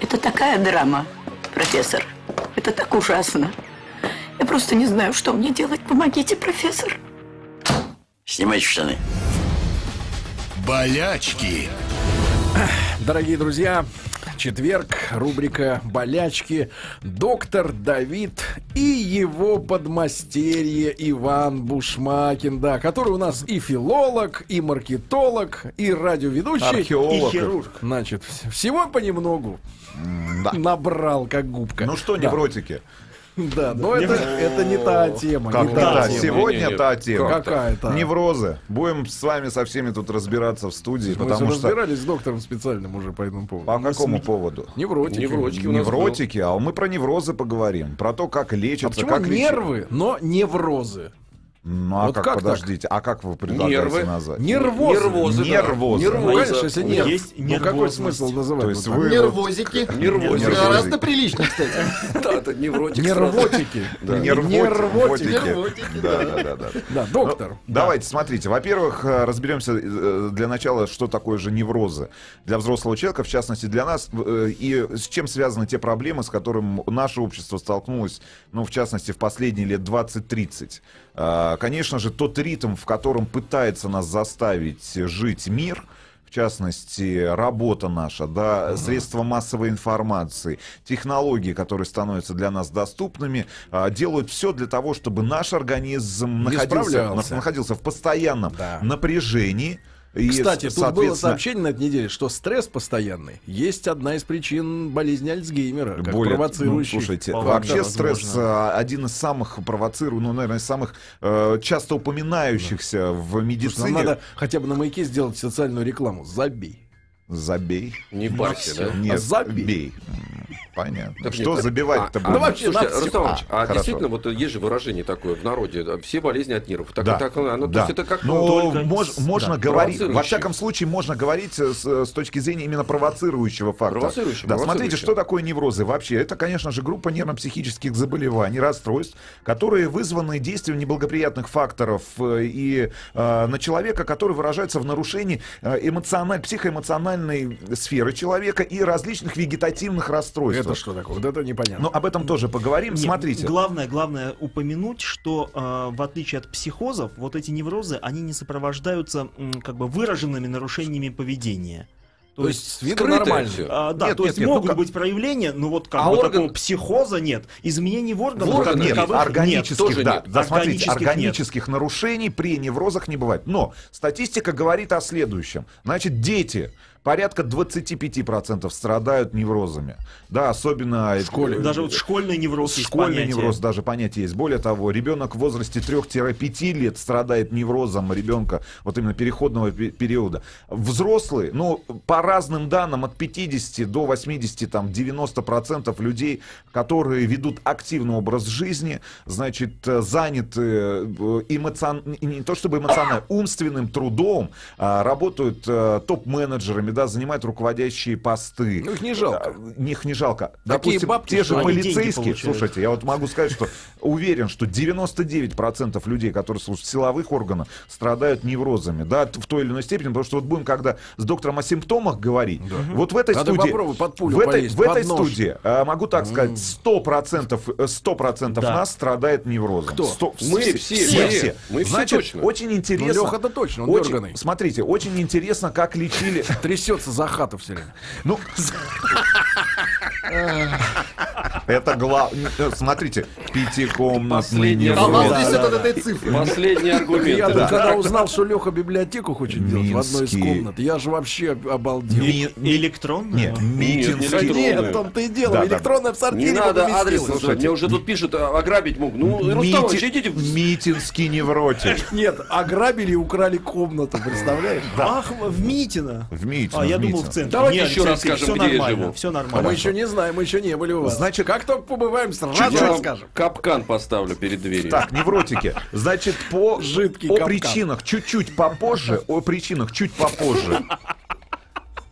Это такая драма, профессор. Это так ужасно. Я просто не знаю, что мне делать. Помогите, профессор. Снимайте штаны. Болячки. Дорогие друзья, четверг, рубрика «Болячки». Доктор Давид и его подмастерье Иван Бушмакин, да, который у нас и филолог, и маркетолог, и радиоведущий, археолог, и хирург. Значит, всего понемногу набрал, как губка. Ну что, невротики? Да, но это не та тема. Как не не та та? тема. Сегодня та тема. Какая-то. Неврозы. Будем с вами со всеми тут разбираться в студии, Мы потому что... разбирались с доктором специальным уже по этому поводу. По какому поводу? Невротики. Невротики, а мы про неврозы поговорим. Про то, как лечатся, почему как нервы, но неврозы? Ну, а Вот как, как подождите, а как вы предлагаете Нервы. назвать? Нервозы. Нервозы. Ну, конечно, если нерв. Есть Ну, какой смысл называть? То есть вот так? вы... Нервозики. Нервозики. Гораздо приличнее, кстати. Да, это невротик. Нервотики. Нервотики. Да. Да, доктор. Давайте, смотрите. Во-первых, разберемся для начала, что такое же неврозы для взрослого человека, в частности для нас, и с чем связаны те проблемы, с которыми наше общество столкнулось, ну, в частности, в последние лет 20-30. Конечно же, тот ритм, в котором пытается нас заставить жить мир, в частности, работа наша, да, средства массовой информации, технологии, которые становятся для нас доступными, делают все для того, чтобы наш организм находился в постоянном напряжении. И, кстати, тут было сообщение на этой неделе, что стресс постоянный есть одна из причин болезни Альцгеймера, как провоцирующий. Слушайте, вообще стресс один из самых провоцирующих, ну, наверное, самых часто упоминающихся в медицине. Нам надо хотя бы на Маяке сделать социальную рекламу. Забей. Забей. Не парься, да? Нет, забей. Понятно. Так что нет, забивать-то ну, вообще, Слушайте, надо Рустам Иванович, хорошо. действительно, вот есть же выражение такое в народе, все болезни от нервов. Так, Да. то Да. есть это как Но только можно говорить, во провоцирующий. всяком случае, можно говорить с точки зрения именно провоцирующего фактора. Провоцирующего. Смотрите, что такое неврозы вообще? Это, конечно же, группа нервно-психических заболеваний, расстройств, которые вызваны действием неблагоприятных факторов и на человека, которые выражаются в нарушении психоэмоциональной сферы человека и различных вегетативных расстройств. Это что такое? Вот это непонятно. Ну, об этом тоже поговорим. Нет, Смотрите. Главное упомянуть, что в отличие от психозов, вот эти неврозы, они не сопровождаются как бы выраженными нарушениями поведения. То есть с виду скрытое нормально. всё. То есть могут быть проявления, но вот как бы такого психоза нет. Изменений в органах как Нет, таковых органических, тоже да. нет. Да, смотрите, Органических органических нарушений при неврозах не бывает. Но статистика говорит о следующем. Значит, дети порядка 25% страдают неврозами. Да, особенно... В школе. Даже вот школьный невроз есть Школьный понятие. невроз даже понятие есть. Более того, ребенок в возрасте 3-5 лет страдает неврозом ребенка вот именно переходного периода. Взрослые, ну, по разным данным, от 50 до 80, там, 90% людей, которые ведут активный образ жизни, значит, заняты не то чтобы эмоционально, умственным трудом, работают топ-менеджерами, да, занимают руководящие посты. Ну, их не жалко. Их не жалко. Такие Допустим, бабки, те же что они деньги полицейские, получают. слушайте, я вот могу сказать, что уверен, что 99% людей, которые служат в силовых органах, страдают неврозами, да, в той или иной степени, потому что вот будем, когда с доктором о симптомах говорить, вот в этой Надо студии, попробуй под пулю в этой полезть, в этой под нож. студии, могу так сказать, 100% Да. нас страдает неврозом. Кто? Мы все. Мы все Значит, точно. очень Ну, интересно. Леха-то точно, он дерганый. Смотрите, очень интересно, как лечили. Трясется за хату все время. Ну, это главное. Смотрите, пятикомнатный Последний А вас невроз. трясет от этой цифры. Последний аргумент. Я да. тут, когда узнал, что Леха библиотеку хочет делать в одной из Минский. комнат, я же вообще обалдел. Электронная? Нет, митинский. электронная. Нет, в том-то и дело. Да, да. Электронная в Не сортире надо адрес поместилась. называть. Мне уже тут пишут, ограбить могут. Ну, Рустам Иванович, идите в... Митинский невротик. Нет, ограбили и украли комнату, представляешь? Ах, в Митино. В Митино. Я в думал, Митино. в центре. Давайте Нет, еще раз Алексей, скажем, всё где я нормально, живу. все А нормально. мы еще не знаем, мы еще не были у вас. Значит, как только побываем, сразу Чуть-чуть. расскажем. Капкан поставлю перед дверью. Так, невротики. Значит, Жидкий о капкан. причинах чуть-чуть попозже. О причинах чуть попозже.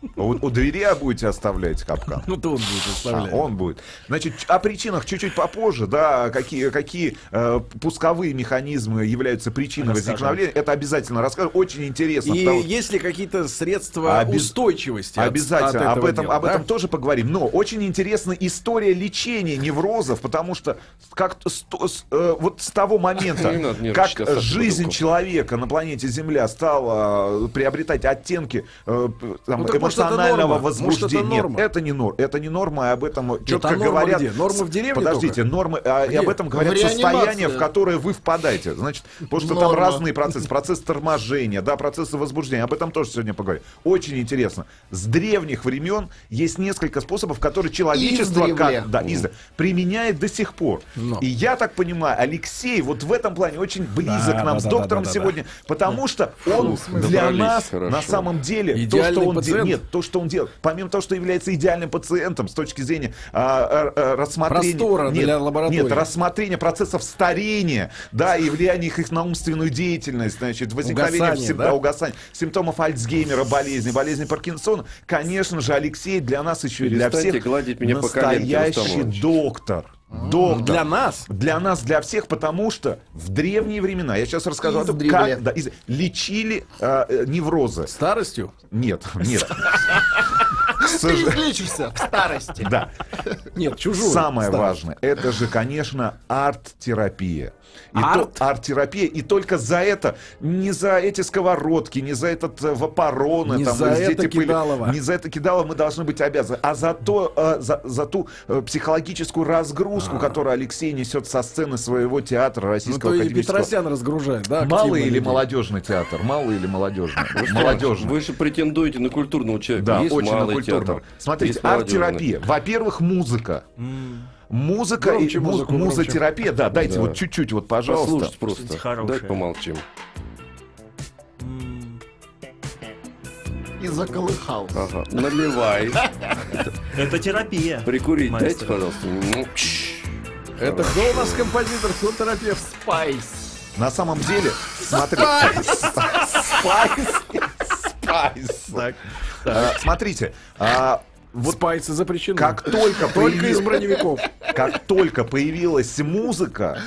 У двери будете оставлять капкан? Ну, то он будет оставлять. Он будет. Значит, о причинах чуть-чуть попозже, да, какие пусковые механизмы являются причиной возникновения, это обязательно расскажу. Очень интересно. И потому- есть ли какие-то средства устойчивости? Обязательно, от об этом дела, да? тоже поговорим. Но очень интересна история лечения неврозов, потому что вот с того момента, Не надо как нервничать, оставьте жизнь бутылку. человека на планете Земля стала приобретать оттенки там, так может, это эмоционального норма? возбуждения. Может, это Нет, норма? это не норма. Это не норма, и об этом четко норма говорят. где? Норма в деревне Подождите, только? нормы, и Где? об этом говорят В реанимации. состояния, в которые вы впадаете. Значит, потому что там Норма. разные процессы. Процесс торможения, да, процессы возбуждения. Об этом тоже сегодня поговорим. Очень интересно. С древних времен есть несколько способов, которые человечество Издревле. применяет до сих пор. Но. И я так понимаю, Алексей вот в этом плане очень близок Да, к нам да, с да, доктором да, да, сегодня, потому что он для Добрались, нас хорошо. на самом деле то, Идеальный что он пациент? делает, то, что он делает, помимо того, что является идеальным пациентом с точки зрения рассмотрения Простора для лаборатории. нет, рассмотрения процессов старения, да, и влияния их на умственную деятельность, значит, возникновение Угасание, да? угасания, симптомов Альцгеймера, болезни Паркинсона. Конечно же, Алексей для нас еще и для Перестаньте всех гладить меня по коленке, Рустам настоящий Иванович. доктор. Доктор. Для нас? Для нас, для всех, потому что в древние времена, я сейчас расскажу о том, Издревле. как лечили неврозы. Старостью? Нет. Ты излечишься в старости. Да. Нет, чужую. Самое старость. важное, это же, конечно, арт-терапия. Арт? Арт-терапия. И только за это, не за эти сковородки, не за этот вапороны, Не там, за из это эти Кидалова. не за это Кидалова мы должны быть обязаны, а за ту психологическую разгрузку, которую Алексей несет со сцены своего театра Ну, Российского то и академического. Петросян разгружает, да? Малый активно или людей. молодежный театр? Малый или молодежный? Рустам, Молодежный. Вы же претендуете на культурного человека. Да, Есть очень малый культурно. театр, Смотрите, есть молодежный. арт-терапия. Во-первых, музыка. Музыка Громче и музыку, музотерапия. Да, дайте Да. вот чуть-чуть, вот, пожалуйста. Послушайте просто. Кстати, хорошая. Дай помолчим. И заколыхался. Ага. Наливай. Это терапия. Прикурить Маэстро. дайте, пожалуйста. Ну, Это кто у нас композитор, кто терапевт? Спайс. На самом деле, смотрите. Спайс. Смотрите, вот Спайсы запрещены. как только Только из появилась- броневиков. как только появилась музыка,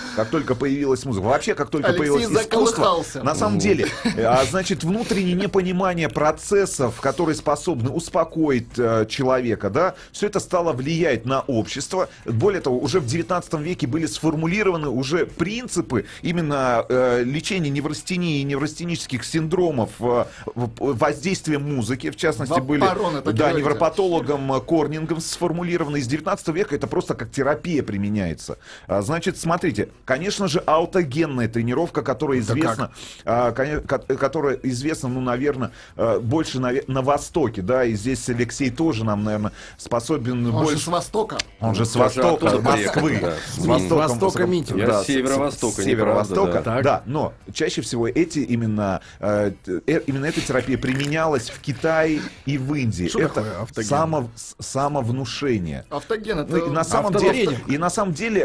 вообще как только Алексей появилось искусство, заколыхался. на самом деле, значит, внутреннее непонимание процессов, которые способны успокоить человека, да, все это стало влиять на общество. Более того, уже в 19 веке были сформулированы уже принципы именно лечения неврастении и неврастенических синдромов воздействием музыки, в частности, были Вапорон, это да, говорите. невропатологом Корнингом сформулировано. Из 19 века это просто как терапия применяется. Значит, смотрите, конечно же, аутогенная тренировка, которая известна, которая известна, ну, наверное, больше на Востоке, да, и здесь Алексей тоже нам, наверное, способен Он же больше... с Востока. Он же с Даже Востока, оттуда Москвы. приехал, да. С Востока Митя. Я с Северо-Востока, с неправда, Северо-Востока, да. да. Но чаще всего именно эта терапия применялась в Китае и в Индии. Что Это такое автоген? самовнушение. Автоген это... Ну, и на самом деле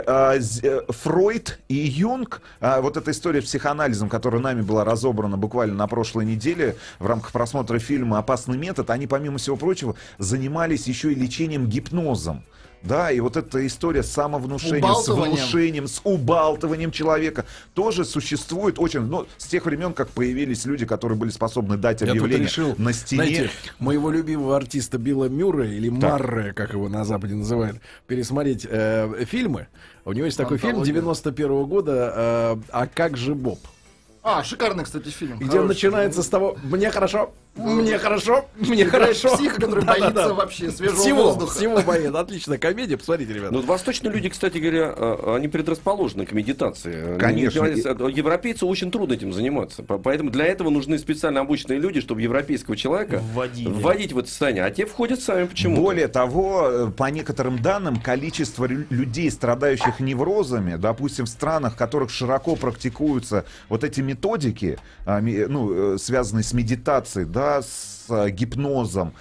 Фройд и Юнг, вот эта история с психоанализом, которая нами была разобрана буквально на прошлой неделе в рамках просмотра фильма «Опасный метод», они, помимо всего прочего, занимались еще и лечением гипнозом. Да, и вот эта история с самовнушением, с Убалтыванием. внушением, с убалтыванием человека тоже существует очень, ну, с тех времен, как появились люди, которые были способны дать Я тут объявление решил, на стене. знаете, моего любимого артиста Билла Мюррея, или Марре, как его на Западе называют, пересмотреть фильмы. У него есть такой фильм Антология. 91-го года «А как же Боб?», шикарный, кстати, фильм. где Хороший. начинается с того «Мне хорошо, мне хорошо, мне Играет хорошо». психа, который Да-да-да. боится вообще свежего воздуха. Всего боится. Отличная комедия, посмотрите, ребята. Ну, восточные люди, кстати говоря, они предрасположены к медитации. Конечно. Европейцу очень трудно этим заниматься. Поэтому для этого нужны специально обученные люди, чтобы европейского человека вводить в это состояние. А те входят сами почему-то. Более того, по некоторым данным, количество людей, страдающих неврозами, допустим, в странах, в которых широко практикуются вот эти методики, связанные с медитацией, да, с гипнозом,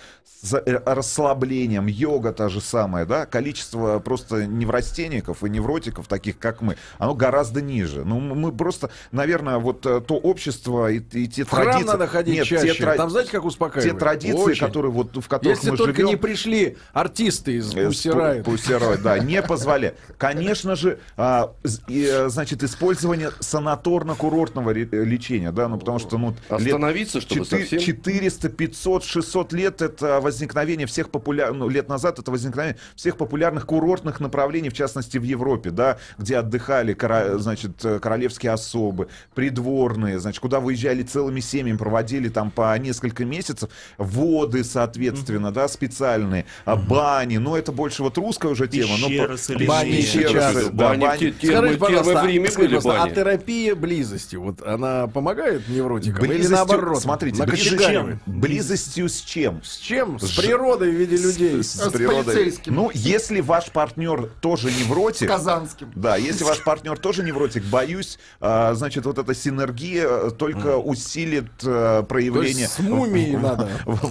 расслаблением, йога та же самая, да, количество просто неврастенников и невротиков, таких как мы, оно гораздо ниже. Ну, мы просто, наверное, вот то общество и те В храм традиции... надо ходить Нет, чаще. Там знаете, как успокаивает? те традиции, Очень. которые вот в которых Если мы только живем... не пришли артисты из Пусирайт. Пусирайт, да, не позволяет. Конечно же, значит, использование санаторно-курортного лечения, да, ну, потому что, ну, Остановиться, чтобы совсем... 400, 500, 600 лет это возникновение всех популярных, ну, лет назад это возникновение всех популярных курортных направлений, в частности, в Европе, да, где отдыхали, значит, королевские особы, придворные, значит, куда выезжали целыми семьями, проводили там по несколько месяцев, воды, соответственно, да, специальные, бани, ну, это больше вот русская уже тема. Пещеры, Бани сейчас. Бани, Скажите, пожалуйста, в Риме были а бани. терапия близости, вот она помогает невротикам или Близостью, наоборот? смотрите, накочегаривает? близостью с чем? С чем? С природой в виде людей. С С природой. полицейским. Ну, если ваш партнер тоже невротик, Казанским. да, если ваш партнер тоже невротик, боюсь, значит, вот эта синергия только усилит То проявление. есть с мумией надо.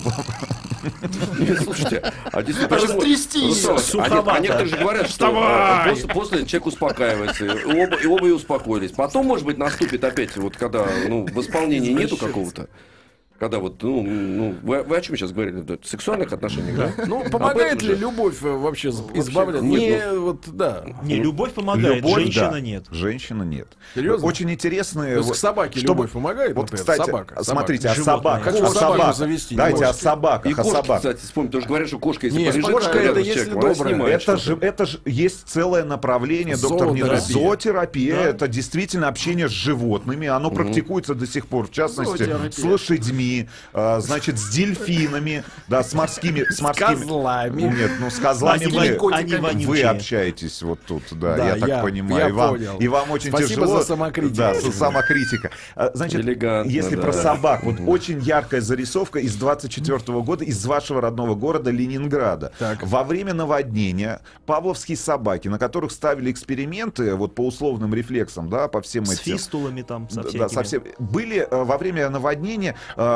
Нет, слушайте, а действительно, почему- Растрястись. Ну, Суховато. а некоторые же говорят, что после человек успокаивается, и оба и успокоились. Потом, может быть, наступит опять, вот когда в исполнении нету какого-то. Когда вот, вы о чем сейчас говорили? Да, сексуальных отношениях, да? Ну, Об помогает этом ли же. любовь вообще избавляться? нет, Не, вот, да. Не, любовь помогает, Любовь, женщина да. нет. Женщина нет. Серьезно? Очень интересные. То есть к собаке любовь помогает, Вот, например, кстати, собака. смотрите, о Животное. собаках. Хочу О собаку собаках. завести, не Давайте о можете. И собаках. О кошки, собаках. кстати, вспомни, потому что говорят, что кошка, если Нет, полежит кошка рядом это с если человеком, она добрая. снимает что-то. Это же есть целое направление, доктор Зоотерапия. Нина. Зоотерапия. Это действительно общение с животными. Оно практикуется до сих пор, в частности, Зоотерапия. с лошадьми, значит, с дельфинами, да, с морскими... С козлами. Нет, ну с козлами Они вы вонючие. общаетесь вот тут, да, Да, я так я понимаю. понял. И вам очень Спасибо тяжело. за самокритику. Да, самокритика. Значит, Элегантно, если да. про собак, вот очень яркая зарисовка из 24 года из вашего родного города Ленинграда. Так. Во время наводнения павловские собаки, на которых ставили эксперименты вот по условным рефлексам, да, по всем С этим. фистулами там, со Да, всякими. совсем. Были во время наводнения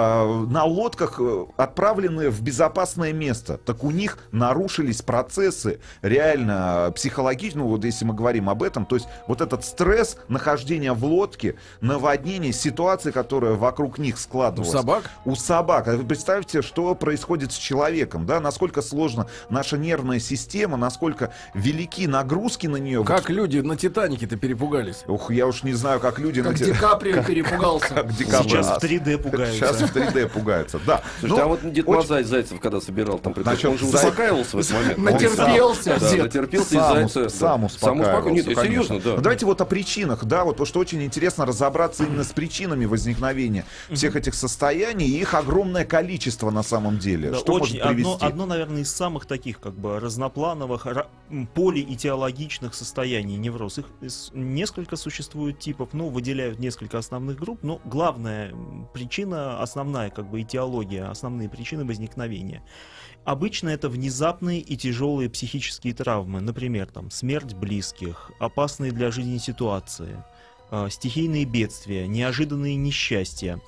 на лодках отправлены в безопасное место. Так у них нарушились процессы реально психологически, ну вот если мы говорим об этом, то есть вот этот стресс нахождения в лодке, наводнение, ситуация, которая вокруг них У складывалась. собак? У собак. А вы представьте, что происходит с человеком, да, насколько сложна наша нервная система, насколько велики нагрузки на нее. Как люди на Титанике-то перепугались? Ух, я уж не знаю, как люди Как Ди Каприо перепугался. как Ди Каприо. Сейчас в 3D пугаются. Сейчас в 3D пугаются, да. Слушайте, Ну, а вот Дед очень- Мазай Зайцев, когда собирал там, Насчет он же Зайцева. успокаивался в этот момент. Натерпелся. Да, дед. натерпелся и Сам, Зайцев. сам успокаивался, Нет, конечно. серьезно, да. Ну, давайте вот о причинах, да, вот потому что очень интересно разобраться именно с причинами возникновения всех этих состояний и их огромное количество на самом деле. Да, Что очень. может привести? Одно, наверное, из самых таких как бы разноплановых, полиэтиологичных состояний невроз. Их несколько существует типов, ну, выделяют несколько основных групп, но главная причина, основная как бы этиология, основные причины возникновения. Обычно это внезапные и тяжелые психические травмы, например, там, смерть близких, опасные для жизни ситуации, стихийные бедствия, неожиданные несчастья.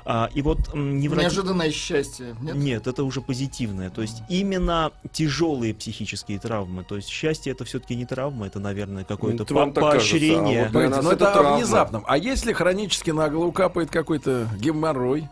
И вот Неожиданное счастье. Нет? Нет, это уже позитивное. То есть именно тяжелые психические травмы. То есть счастье это все-таки не травма, это, наверное, какое-то Это вам так поощрение. кажется, а вот для Погодите, нас но это это о травма. внезапном. А если хронически на голову капает какой-то геморрой?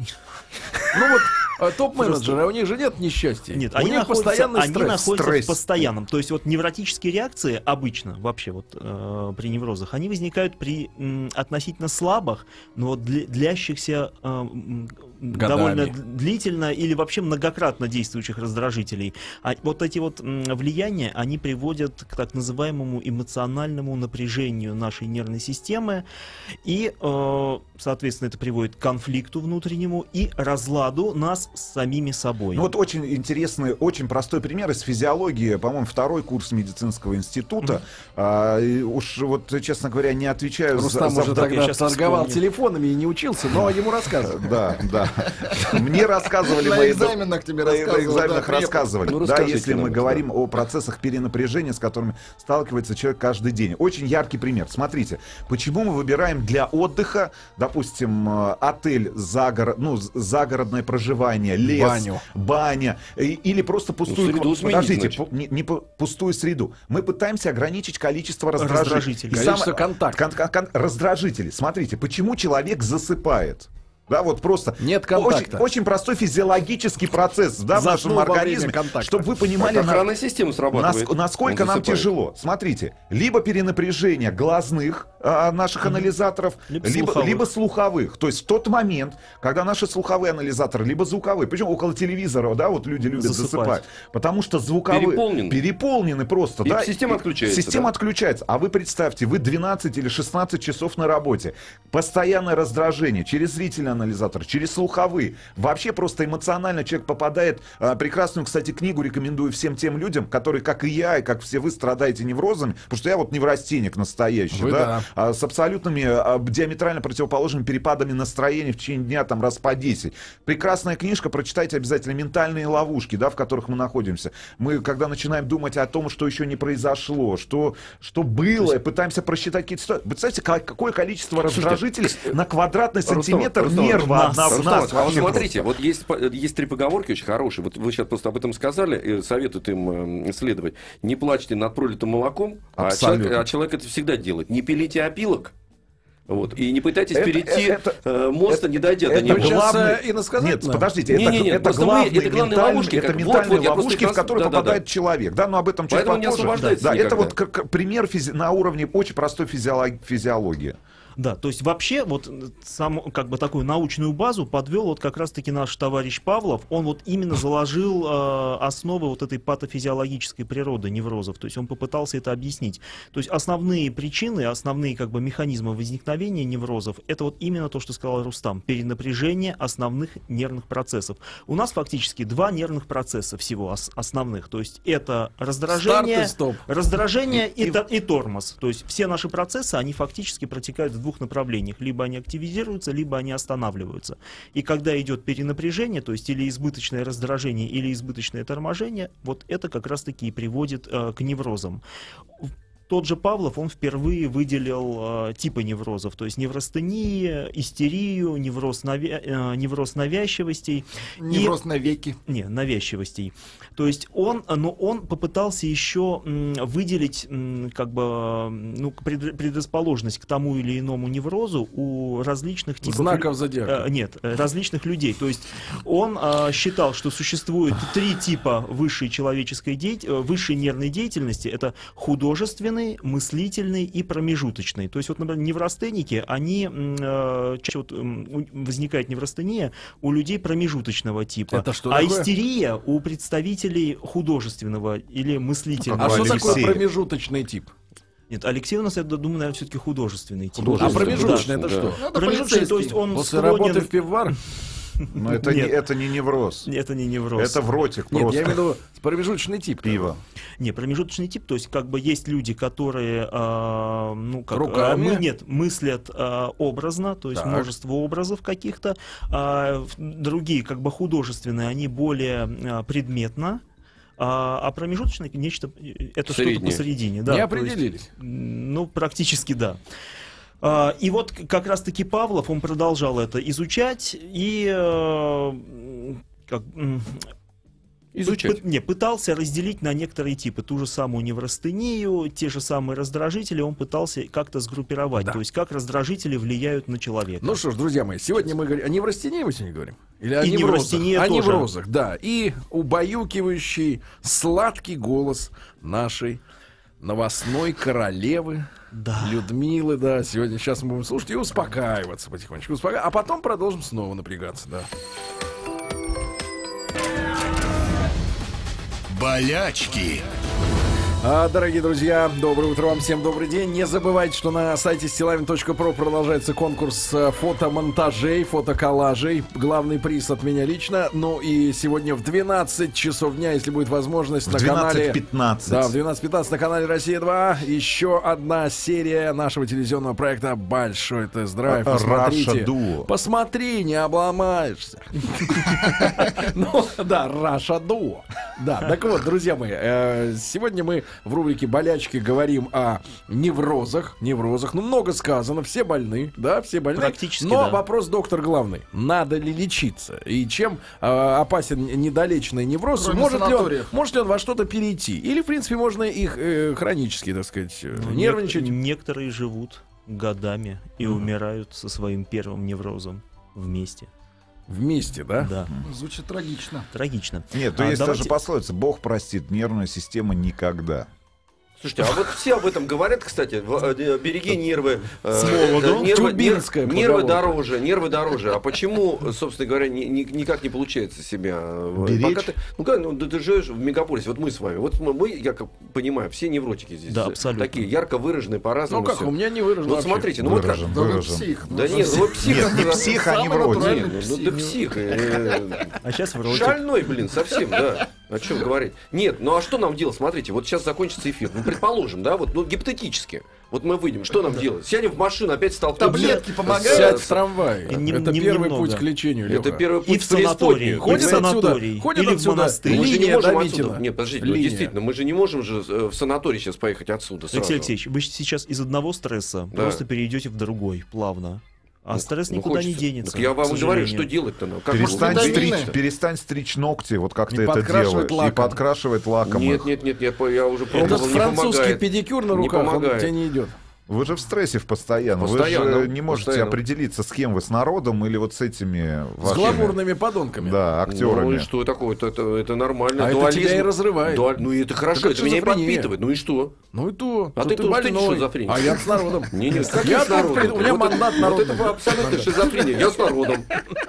Ну вот топ-менеджеры, у них же нет несчастья. Нет, у они них находятся, постоянный они стресс. находятся стресс. в постоянном. То есть вот невротические реакции обычно вообще вот при неврозах, они возникают при относительно слабых, но вот длящихся довольно длительно или вообще многократно действующих раздражителей. А вот эти вот влияния, они приводят к так называемому эмоциональному напряжению нашей нервной системы, и, соответственно, это приводит к конфликту внутреннему и разладу нас с самими собой. Ну вот очень интересный, очень простой пример из физиологии, по-моему, 2-й курс медицинского института. И уж вот, честно говоря, не отвечаю Рустам за уже я тогда щас торговал вспомню. телефонами и не учился, но ему рассказывают. Да, да. Мне рассказывали На мои... экзаменах тебе На рассказывал. экзаменах да, рассказывали. Ну, Да, расскажите если нам мы это, говорим о процессах перенапряжения, с которыми сталкивается человек каждый день. Очень яркий пример. Смотрите, почему мы выбираем для отдыха, допустим, отель, загородное проживание, образование, лес, баня, или просто пустую... среду сменить, Подождите, не пустую среду. Мы пытаемся ограничить количество раздражителей. Количество контактов. Раздражителей. Смотрите, почему человек засыпает? Да, вот просто нет контакта. Очень простой физиологический процесс, да, в нашем организме, чтобы вы понимали, охранная система срабатывает, насколько нам тяжело. Смотрите, либо перенапряжение глазных наших анализаторов, либо слуховых. То есть в тот момент, когда наши слуховые анализаторы, либо звуковые, причем около телевизора, да, вот люди любят засыпать, потому что звуковые переполнены просто, и да, система отключается. Система отключается. А вы представьте, вы 12 или 16 часов на работе, постоянное раздражение через зрительный анализатор, через слуховые. Вообще просто эмоционально человек попадает. Прекрасную, кстати, книгу рекомендую всем тем людям, которые, как и я, и как все вы, страдаете неврозами, потому что я вот неврастенник настоящий, с абсолютными диаметрально противоположными перепадами настроения в течение дня там раз по 10. Прекрасная книжка, прочитайте обязательно «Ментальные ловушки», да, в которых мы находимся. Мы, когда начинаем думать о том, что еще не произошло, что было, пытаемся просчитать какие-то ситуации. Вы представляете, какое количество раздражителей на квадратный сантиметр нерва в нас. А вот смотрите, вот есть 3 поговорки очень хорошие. Вот вы сейчас просто об этом сказали, советуют им исследовать. Не плачьте над пролитым молоком, а человек это всегда делает. Не пилите опилок. Вот. И не пытайтесь перейти моста, не дойдя до него. Нет, подождите, это главные ловушки, в которые попадает человек. Да, но об этом чуть попозже. Да, это вот пример на уровне очень простой физиологии. Да, то есть вообще вот сам как бы такую научную базу подвел вот как раз-таки наш товарищ Павлов. Он вот именно заложил основы вот этой патофизиологической природы неврозов. То есть он попытался это объяснить. То есть основные причины, основные как бы механизмы возникновения неврозов, это вот именно то, что сказал Рустам. Перенапряжение основных нервных процессов. У нас фактически 2 нервных процесса всего основных. То есть это раздражение и тормоз. То есть все наши процессы, они фактически протекают в 2 направлениях. Либо они активизируются, либо они останавливаются. И когда идет перенапряжение, то есть или избыточное раздражение, или избыточное торможение, вот это как раз-таки и приводит к неврозам. Тот же Павлов, он впервые выделил типы неврозов, то есть неврастению, истерию, невроз навязчивостей. Невроз навеки. Не, навязчивостей. То есть он попытался еще выделить как бы предрасположенность к тому или иному неврозу у различных типов... Знаков зодиака. Нет, различных людей. То есть он считал, что существует 3 типа высшей высшей нервной деятельности. Это художественный, мыслительный и промежуточный. То есть, вот, например, неврастеники, они чаще возникает неврастения у людей промежуточного типа. Это что такое? Истерия у представителей художественного или мыслительного. А что типа. такое промежуточный тип? Нет, Алексей у нас, я думаю, наверное, все-таки художественный тип. А промежуточный это что? Промежуточный, то есть он после работы в пивбар? Но это не невроз. Это не невроз. Это вротик просто. Нет, я имею в виду промежуточный тип. Пиво. Не, промежуточный тип, то есть как бы есть люди, которые мыслят образно, то есть множество образов каких-то, другие как бы художественные, они более предметно. А промежуточный нечто, это что-то посередине. Да, не определились. Есть, практически да. И вот как раз-таки Павлов, он продолжал это изучать и пытался разделить на некоторые типы. Ту же самую неврастению, те же самые раздражители он пытался как-то сгруппировать. Да. То есть как раздражители влияют на человека. Ну что ж, друзья мои, сегодня мы говорим о неврастении, мы сегодня говорим? Или о неврозах? О неврозах, да. И убаюкивающий сладкий голос нашей новостной королевы Людмилы, да. Сейчас мы будем слушать и успокаиваться потихонечку. А потом продолжим снова напрягаться, да. Болячки. Дорогие друзья, доброе утро вам, всем добрый день. Не забывайте, что на сайте stilamin.pro продолжается конкурс фотомонтажей, фотоколлажей. Главный приз от меня лично. Ну и сегодня в 12 часов дня, если будет возможность, на канале... 12:15. Да, в 12:15 на канале «Россия-2» еще одна серия нашего телевизионного проекта «Большой тест-драйв». Посмотрите. Посмотри, не обломаешься. Ну, да, Раша Дуо. Да, так вот, друзья мои, сегодня мы в рубрике «Болячки» говорим о неврозах. Ну, много сказано, все больны, да, все больны. Практически, но да. вопрос, доктор, главный. Надо ли лечиться? И чем опасен недолеченный невроз? Кроме Может ли санаториев. он во что-то перейти? Или, в принципе, можно их хронически, так сказать, нервничать? Некоторые живут годами и умирают со своим первым неврозом вместе. Вместе, да? Да, Звучит трагично. трагично. Нет, то есть давайте- даже пословица: Бог простит, нервная система никогда. Слушайте, а вот все об этом говорят, кстати, береги нервы. молоду. Тюбинская нервы поговорка. дороже. А почему, собственно говоря, никак не получается себя Беречь? ты живешь в мегаполисе, вот мы с вами. Вот мы, я как понимаю, все невротики здесь. Да, абсолютно. Такие ярко выраженные, по-разному. Ну как, всё. у меня не выражено Вот вообще. смотрите, ну вот как. Выражен, Да вы выражен. псих. Да нет, ну вы псих. Нет, не псих, а Самый невротик. натуральный Ну ты псих. А сейчас вроде... Шальной, блин, совсем, да. О чем говорить? Нет, ну а что нам делать? Смотрите, вот сейчас закончится эфир. Ну, предположим, да, вот, ну, гипотетически. Вот мы выйдем, что нам делать? Сядем в машину, опять столкнемся. Таблетки помогают? Сядь в трамвай. И не- Это не- первый немного. путь к лечению, Это Лёха. первый И путь в санатории, преисподнюю. и в Ходят отсюда, санаторий, ходят или в отсюда. монастырь. Мы же не Линия можем Давитина. отсюда. Нет, подождите, ну, Линия. действительно, мы же не можем же в санаторий сейчас поехать отсюда сразу. Алексей Алексеевич, вы сейчас из одного стресса Да. просто перейдете в другой плавно. А стресс никуда не хочется. денется. Так я вам к и говорю, сожалению. что делать-то нам. Как Перестань можно витамины. уберечься? перестань стричь ногти, вот как И ты это подкрашивать делаешь. И лаком. подкрашивать лаком. Нет, их. нет, я уже пробовал, Этот не французский помогает. педикюр на Не руках, он помогает. тебе не идет. Вы же в стрессе постоянно. Постоянно, Вы же не можете постоянно. определиться, с кем вы, с народом или вот с этими С вашими, гламурными подонками. да, актерами. Ну и что такое? Это нормально. А это Дуализм. тебя и разрывает. Ну и это хорошо, Так это меня и шизофрения. подпитывает. Ну и что? Ну и то. А что ты ты тоже больной. шизофреник. А я с народом. Не, с каким Я с народом? тут, у меня Вот мандат это- народный. Вот это абсолютно шизофрения. Я с народом.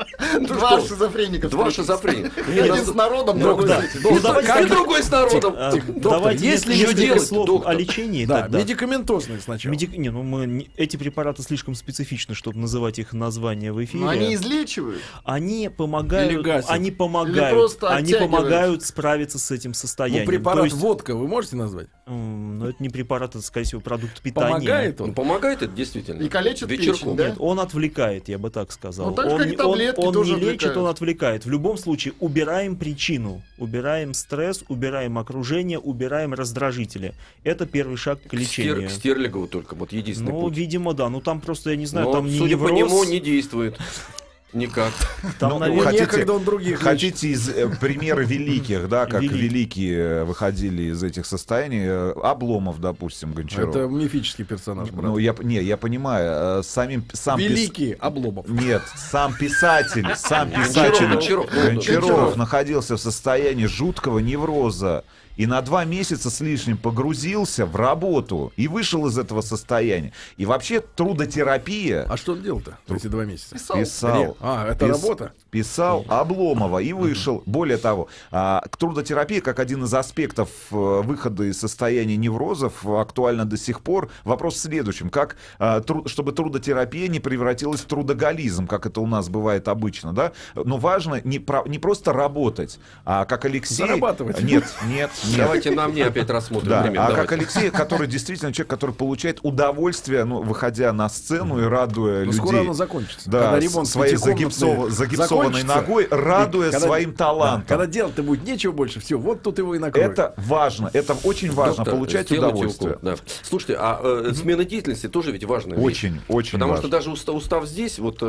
Два шизофреника. Два встретились. шизофреника. Один с народом, другой да. с этим. Ну, давайте Как тогда- другой с народом? А, доктор, давайте если несколько что делать, слов доктор? о лечении Да, тогда. медикаментозный сначала. Не, ну эти препараты слишком специфичны, чтобы называть их название в эфире. Но они излечивают. Они Или помогают, гасят. они Или помогают, просто они оттягивают. помогают справиться с этим состоянием. Ну, препарат То есть, водка вы можете назвать? но это не препарат, это, скорее всего, продукт питания. Помогает Ну, он? помогает это действительно. И калечит Вечерком. печень, да? Нет, он отвлекает, я бы так сказал. Ну, так же, он как и таблетки он тоже не лечит, отвлекают. он отвлекает. В любом случае, убираем причину, убираем стресс, убираем окружение, убираем раздражители. Это первый шаг к лечению. К Стерлигову только, вот единственный Ну, путь. видимо, да. Ну, там просто, я не знаю, Но, там не судя по невроз, нему, не действует. Никак. там, Ну, наверное, хотите- Некогда он других лечит. Хотите из примеры великих, да, как Великие. великие выходили из этих состояний? Обломов, допустим, Гончаров. Это мифический персонаж, брат. Ну, я понимаю, сам Великий Обломов. Нет, сам писатель Гончаров. Гончаров находился в состоянии жуткого невроза. И на 2 месяца с лишним погрузился в работу и вышел из этого состояния. И вообще трудотерапия А что он делал-то в эти 2 месяца? писал. Это работа? Писал Обломова и вышел. Более того, к трудотерапии, как один из аспектов выхода из состояния неврозов, актуально до сих пор. Вопрос в следующем. Как, чтобы трудотерапия не превратилась в трудоголизм, как это у нас бывает обычно. Да? Но важно не просто работать, а как Алексей... Зарабатывать. Нет. Давайте на мне опять рассмотрим Да, пример. а Давайте. как Алексей, который действительно человек, который получает удовольствие, ну, выходя на сцену и радуя Ну, людей. скоро оно закончится. Да, Когда ремонт своей пятикомнатный загипсованной закончится, ногой, радуя когда- своим талантом. Когда делать-то будет нечего больше, все, вот тут его и накроют. Это важно, это очень важно, Доктор, получать сделайте удовольствие. укол, да. Слушайте, а смена деятельности тоже ведь важная вещь. Очень, очень Потому важно. что даже устав здесь, вот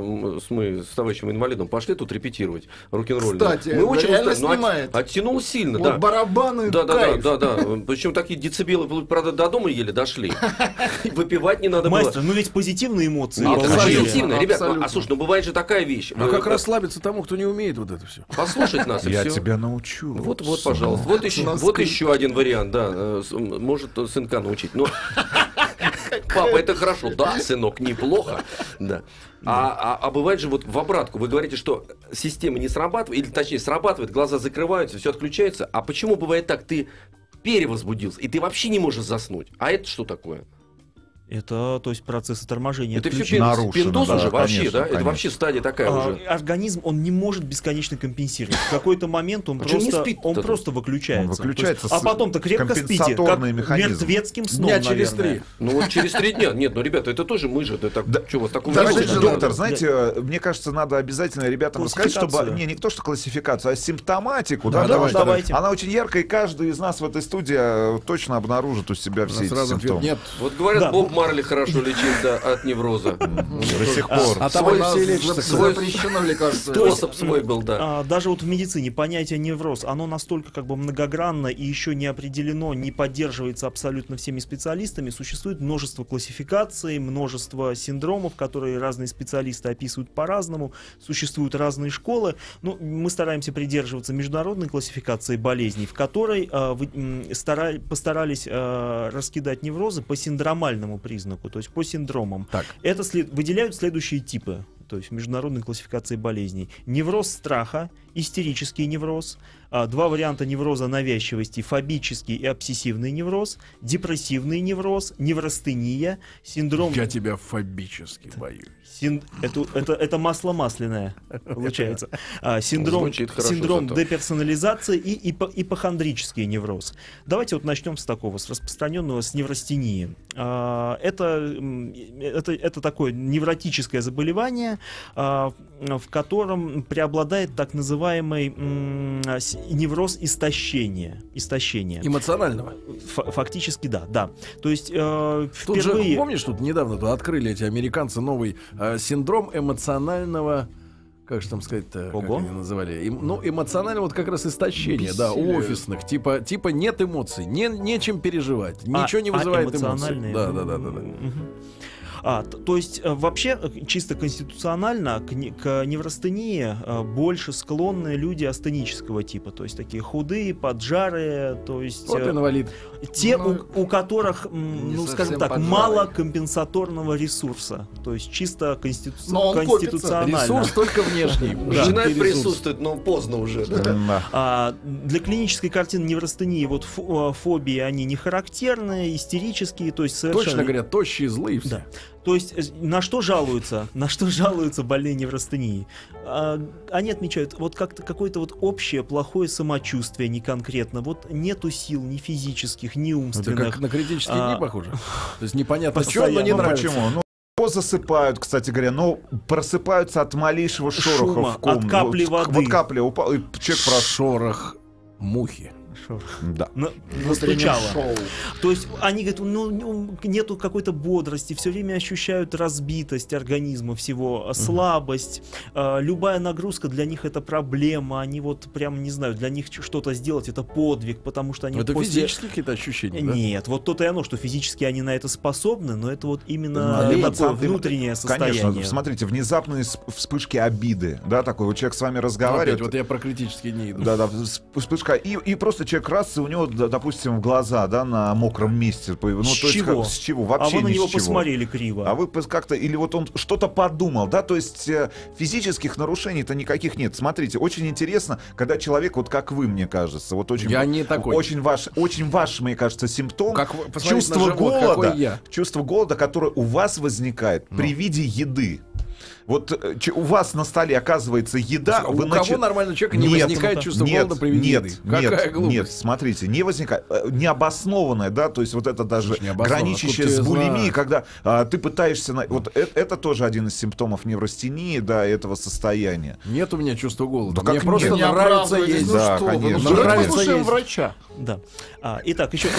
мы с товарищем инвалидом пошли тут репетировать рок-н-ролл. Кстати, реально снимает. Оттянул сильно, Вот да. барабаны, кайф. Да. Причем такие децибелы, правда, до дома еле дошли. Выпивать не надо было. Мастер, ну ведь позитивные эмоции. Нет, это получили. позитивно, ребят. Абсолютно. А слушай, ну бывает же такая вещь. А как расслабиться тому, кто не умеет вот это все? Послушать нас и Я все. тебя научу. Вот, пожалуйста. Вот еще один вариант, да. Может сынка научить. Но... Папа, это хорошо. Да, сынок, неплохо. Да. А бывает же вот в обратку. Вы говорите, что система не срабатывает, или точнее срабатывает, глаза закрываются, все отключается. А почему бывает так? Ты перевозбудился, и ты вообще не можешь заснуть. А это что такое? Это, то есть, процессы торможения. Это отключения. нарушено, пиндоз да, уже вообще, конечно, да? Это конечно. вообще стадия такая уже. Организм, он не может бесконечно компенсировать. В какой-то момент он, Почему не просто, спит-то он тут? просто выключается. Он выключается То есть, а потом-то крепко спите, как компенсаторный механизм. мертвецким сном, Дня через наверное. 3. Ну вот через 3 дня. Нет, ну, ребята, это тоже мы же. Это Да. что, вас такого Даже не если будет? Доктор, Да. знаете, мне кажется, надо обязательно ребятам рассказать, чтобы Классификацию. не то что классификацию, а симптоматику, Да, да, потому что давайте. она очень яркая, и каждый из нас в этой студии точно обнаружит у себя все эти Сразу ответ симптомы. нет. Вот говорят, Да. Боб Марли хорошо лечился от невроза. До сих пор. А там Свой- все лечится. Запрещено лекарство. Способ свой был, да. Даже вот в медицине понятие невроз, оно настолько как бы многогранно и еще не определено, не поддерживается абсолютно всеми специалистами. Существует множество классификаций, множество синдромов, которые разные специалисты описывают по-разному. Существуют разные школы. Ну, мы стараемся придерживаться международной классификации болезней, в которой постарались раскидать неврозы по синдромальному признаку, то есть по синдромам. Так. Это выделяют следующие типы, то есть в международной классификации болезней. Невроз страха, истерический невроз, два варианта невроза навязчивости, фобический и обсессивный невроз, депрессивный невроз, неврастения, синдром... Я тебя фобически боюсь. Это масло масляное, получается. Синдром Звучит хорошо зато. деперсонализации и ипохондрический невроз. Давайте вот начнем с такого, с распространенного, с неврастении. Это такое невротическое заболевание, в котором преобладает так называемый невроз истощения. Эмоционального. Фактически да. То есть Тут же, впервые... помнишь, тут недавно открыли эти американцы новый синдром эмоционального, как же там сказать-то, как Ого. они называли? Эмоционального вот как раз истощения, да, у Бессилие. офисных. Типа нет эмоций, нечем переживать, ничего не вызывает эмоций. эмоциональные. Да. Мгм. То есть вообще чисто конституционально к неврастении больше склонны люди астенического типа, то есть такие худые, поджарые, то есть Вот инвалид. те, Ну, у которых, не скажем совсем так, поджарые. мало компенсаторного ресурса, то есть чисто Но он копится. конституционально. Ресурс только внешний. Начинает Ресурс. присутствовать, но поздно уже. Да. Для клинической картины неврастении вот фобии, они не характерны, истерические, то есть совершенно... Точно говорят, тощие, злые все. Да. То есть на что жалуются? На что жалуются больные неврастенией? Они отмечают вот как-то какое-то вот общее плохое самочувствие, не конкретно. Вот нету сил ни физических, ни Это умственных. как на критические дни похоже. То есть непонятно, что, Постоянно. но не Ну, нравится. Почему? Ну, его засыпают, кстати говоря, но просыпаются от малейшего шороха Шума, в комнате. от капли Вот воды. капля упала, и человек просто... Шорох мухи. Да. Настучало. То есть они говорят, нету какой-то бодрости, все время ощущают разбитость организма всего, слабость, любая нагрузка для них это проблема, они вот прям не знаю, для них что-то сделать это подвиг, потому что они Это после... физические какие-то ощущения, да? Нет, вот то-то и оно, что физически они на это способны, но это вот именно Либо такое ты- внутреннее состояние. Конечно, смотрите, внезапные вспышки обиды, да, такой вот человек с вами разговаривает. Опять, вот я про критические дни иду. Да, вспышка. И просто человек раз, и у него, допустим, глаза, да, на мокром месте. Ну, С то есть, чего? с чего? А Вообще вы на ни него с чего. посмотрели криво. А вы как-то, или вот он что-то подумал, да, то есть физических нарушений-то никаких нет. Смотрите, очень интересно, когда человек, вот как вы, мне кажется, вот очень... Я не такой. Очень ваш, мне кажется, симптом. Как вы- посмотрите чувство на живот, голода, какой я. чувство голода, которое у вас возникает при виде еды. Вот у вас на столе оказывается еда. У кого нормального человека не Нет, возникает чувство нет, голода при виде еды? Какая глупость. нет, смотрите, не возникает. Необоснованное, да, то есть вот это даже Слушай, необоснованно, граничащее откуда с тебе булимией, знать? когда ты пытаешься... Вот это тоже один из симптомов неврастении, да, этого состояния. Нет у меня чувства голода. Да Мне как просто нет? Не нравится оправдывайтесь, есть. ну Да, что вы, конечно. давайте Нравится послушаем есть. врача. Да. Итак, еще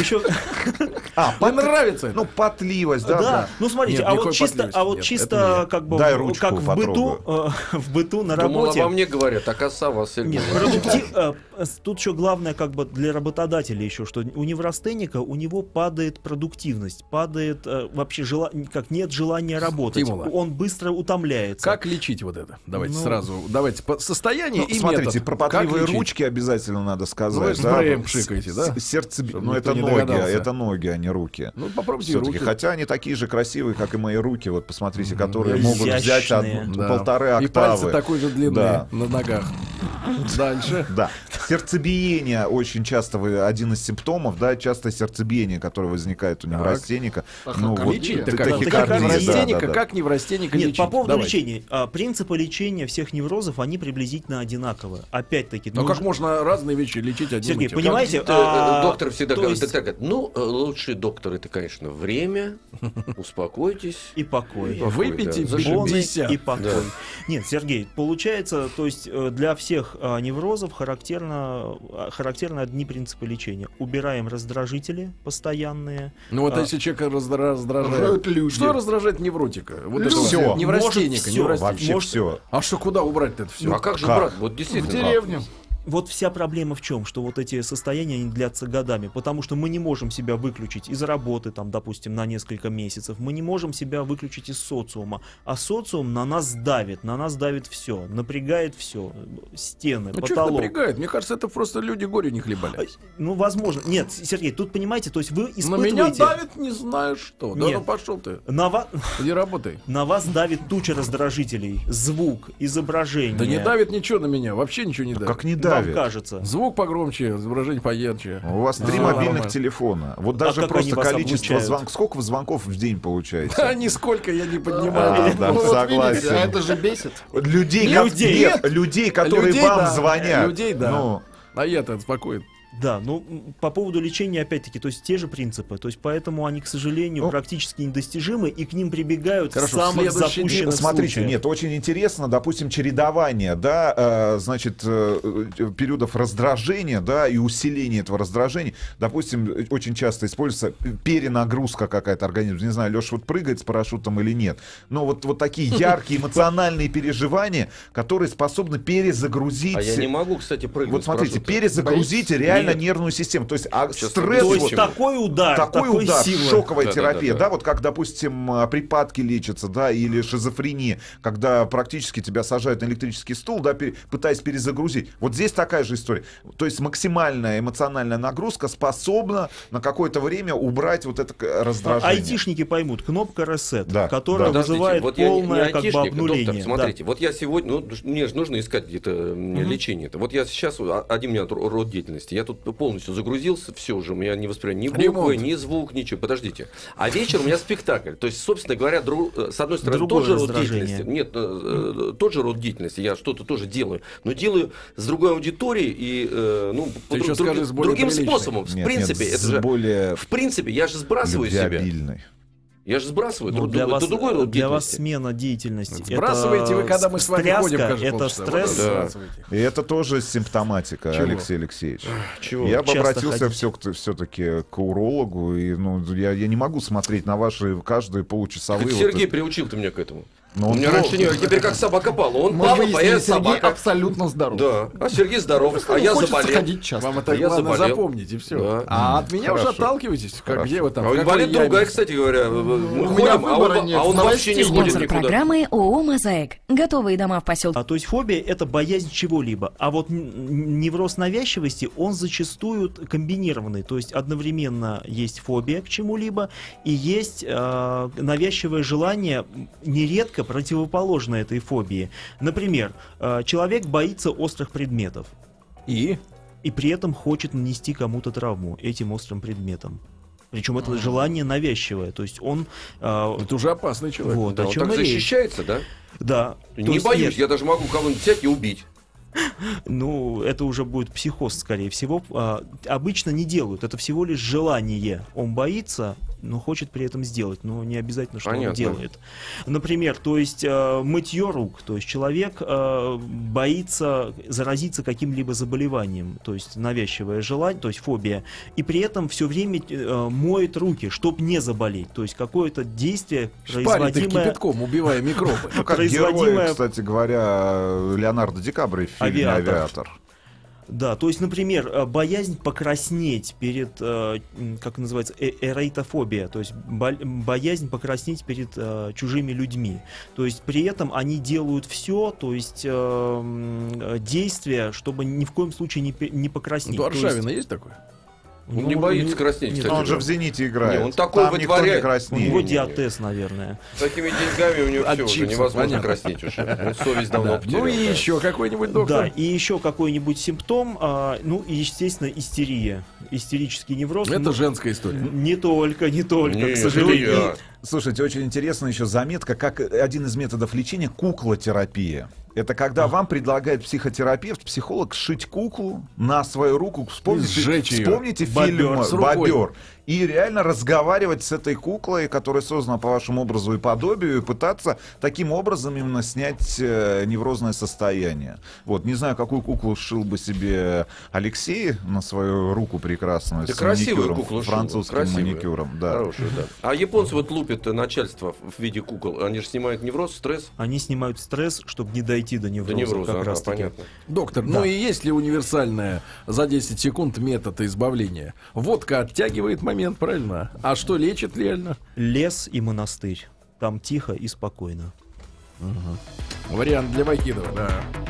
Мне нравится это. Ну, потливость, да, да. Ну смотрите, Нет, а вот никакой чисто, потливости нет, чисто это не как бы Дай ручку как в быту на Думал, работе. обо мне говорят, а коса вас, Сергей. Нет, тут еще главное как бы для работодателя еще, что у неврастенника у него падает продуктивность, падает вообще как нет желания работать, Стимула. он быстро утомляется. Как лечить вот это? Давайте Ну, сразу. Давайте по состоянию Ну, и смотрите, метод. про Как потливые лечить? ручки обязательно надо Ну, вы сказать. спреем да? пшикаете, да? Сердце, Чтобы ну никто это не ноги, догадался. это ноги, а не руки. Ну, попробуйте Все-таки, руки. хотя они такие же красивые, как и мои руки, вот посмотрите, которые могут взять изящные. одну, Да. полторы И октавы. пальцы такой же длины Да. на ногах. Дальше. Да. Сердцебиение очень часто один из симптомов, да, часто сердцебиение, которое возникает у неврастенника. Лечить-то как? Тахикардия, Неврастенника, да. как неврастенника Нет, лечить? по поводу Давай. лечения. Принципы лечения всех неврозов, они приблизительно одинаковые. Опять-таки, Но как можно разные вещи лечить одним Сергей, и тем? понимаете, Доктор всегда то говорит, есть- так, ну, лучший доктор это, конечно, время, успокойтесь. и покой. Выпейте Да, Боны 50. и покой. Да. Нет, Сергей, получается, то есть для всех неврозов характерны одни принципы лечения. Убираем раздражители постоянные. Ну вот если человека раздражает. Раздражают люди. Что раздражает невротика? Вот это Всё. вот неврастенника, Может, всё. неврастенника. Вообще Может- все. А что, куда убрать-то это все? А как же, как? брат, вот В действительно. деревню. Вот вся проблема в чем, что вот эти состояния они длятся годами, потому что мы не можем себя выключить из работы, там, допустим, на несколько месяцев, мы не можем себя выключить из социума, а социум на нас давит все, напрягает все, стены, Ну что потолок. напрягает? Мне кажется, это просто люди горю не хлебали. Ну, возможно. Нет, Сергей, тут понимаете, то есть вы На испытываете... меня давит не знаю что. Да Нет. ну пошел ты. На Иди работай. вас давит туча раздражителей, звук, изображение. Да не давит ничего на меня, вообще ничего не давит. Как не Вам давит. кажется. Звук погромче, изображение поярче. У вас 3 А, мобильных нормально. телефона. Вот даже как они просто вас количество облучают? звонков. Сколько вы звонков в день получаете? Да нисколько я не А, поднимаю. да, Ну, вот согласен. видите, а это же бесит. Людей, людей, которые Людей, вам да. звонят. Людей, да. Ну, А я-то спокоен. Да, ну по поводу лечения, опять-таки, то есть те же принципы, то есть поэтому они, к сожалению, Ну, практически недостижимы, и к ним прибегают Хорошо, в самых следующий день, запущенных смотрите, случаях. нет, очень интересно, допустим, чередование, да, значит, периодов раздражения, да, и усиления этого раздражения. Допустим, очень часто используется перенагрузка какая-то организма. Не знаю, Леша вот прыгает с парашютом или нет. Но вот такие яркие эмоциональные переживания, которые способны перезагрузить. А я не могу, кстати, прыгнуть. Вот смотрите, с парашюта. перезагрузить реально Нет. нервную систему. То есть Сейчас стресс... То есть вот- такой удар, такой удар, сила. шоковая Да, да, терапия, да, да, да. вот как, допустим, припадки лечатся, да, или шизофрения, когда практически тебя сажают на электрический стул, да, пытаясь перезагрузить. Вот здесь такая же история. То есть максимальная эмоциональная нагрузка способна на какое-то время убрать вот это раздражение. Айтишники поймут, кнопка reset, Да, которая да. вызывает вот я полное не как бы айтишник, обнуление. доктор, смотрите, вот я сегодня, ну, мне же нужно искать где-то лечение-то. Вот я сейчас, один у меня род деятельности, я тут полностью загрузился, все уже, у меня не воспринимаю ни буквы, Ремонт. ни звук, ничего. Подождите. А вечером у меня спектакль. То есть, собственно говоря, с одной стороны, Другое тот же род раздражение. деятельности. Нет, тот же род деятельности, я что-то тоже делаю, но делаю с другой аудиторией и ну, Ты еще скажи, с более другим приличной. способом. В Нет, принципе, нет, это с же... более В принципе, я же сбрасываю себя. любвеобильной. Я же сбрасываю. Ну, Это для вас, другой род для вас деятельности. смена деятельности. Сбрасываете вы, когда мы с вами встряска, ходим, кажется, это полчаса. Вот стресс. это Да. сбрасываете. И это тоже симптоматика, Чего? Алексей Алексеевич. Чего? Я бы Часто обратился ходить. все-таки к урологу, и я не могу смотреть на ваши каждые получасовые. Сергей приучил ты меня к этому. Но У он меня плохо. раньше не, теперь как собака пала. Он Мы папа, выяснили, я Сергей собака. абсолютно здоров. Да, а Сергей здоров, а я Хочется заболел. ходить часто. Вам это Я главное заболел. запомнить, и все. Да. А от меня уже Хорошо. отталкиваетесь? Как, Хорошо. где вы там? А в у какой инвалид яме? другая, кстати говоря. Мы меня ходим, выбора нет, а он вообще не новостей ходит Спонсор никуда. программы ООО «Мозаик». Готовые дома в поселке. То есть фобия — это боязнь чего-либо. А вот невроз навязчивости, он зачастую комбинированный. То есть одновременно есть фобия к чему-либо и есть навязчивое желание, нередко противоположное этой фобии. Например, человек боится острых предметов. И? И при этом хочет нанести кому-то травму этим острым предметом. Причем это желание навязчивое. То есть он... Это уже опасный человек. вот, Да, о он чем так и речь. защищается, да? Да. То Не есть боюсь, нет, я даже могу кого-нибудь взять и убить. ну, это уже будет психоз, скорее всего. Обычно не делают. Это всего лишь желание. Он боится, но хочет при этом сделать. Но не обязательно, что Понятно. он делает. Например, то есть мытье рук. То есть человек боится заразиться каким-либо заболеванием. То есть навязчивое желание, то есть фобия. И при этом все время моет руки, чтобы не заболеть. То есть какое-то действие, Шпарит их производимое... кипятком, убивая микробы. Ну, как герой, производимое- кстати говоря, Леонардо Ди Каприо в фильме Авиатор. «Авиатор». Да, то есть, например, боязнь покраснеть перед, как называется, эрейтофобия, то есть боязнь покраснеть перед чужими людьми. То есть при этом они делают все, то есть действия, чтобы ни в коем случае не покраснеть. У То есть, Аршавина есть такое? Он не боится краснеть, нет, кстати. Он же да. в «Зените» играет. Не, он такой Там никто не вытворяет. У краснеет. него диатез, наверное. С такими деньгами у него От все уже чипсов, невозможно понятно. краснеть уже. Совесть давно Да. потеряла. Ну и да. еще какой-нибудь доктор. Да, и еще какой-нибудь симптом, ну и, естественно, истерия. Истерический невроз. Это Ну, женская история. не только, Не, к сожалению. ну, я. Слушайте, очень интересно еще заметка, как один из методов лечения — куклотерапия. Это когда вам предлагает психотерапевт, психолог, сшить куклу на свою руку. Вспомните, Сжечь её. вспомните Бобер фильм с рукой. «Бобер». И реально разговаривать с этой куклой, которая создана по вашему образу и подобию, и пытаться таким образом именно снять неврозное состояние. Вот, не знаю, какую куклу сшил бы себе Алексей на свою руку прекрасную. Да с красивую маникюром, куклу шил, французским красивую. маникюром. Да. Хорошую, да. А японцы вот лупят начальство в виде кукол. Они же снимают невроз, стресс. Они снимают стресс, чтобы не дойти до невроза. До невроза, как ага, раз таки. понятно. Доктор, ну и есть ли универсальная за 10 секунд метод избавления? Водка оттягивает момент, правильно? А что лечит реально? Лес и монастырь. Там тихо и спокойно. Вариант для Вахидова. Да.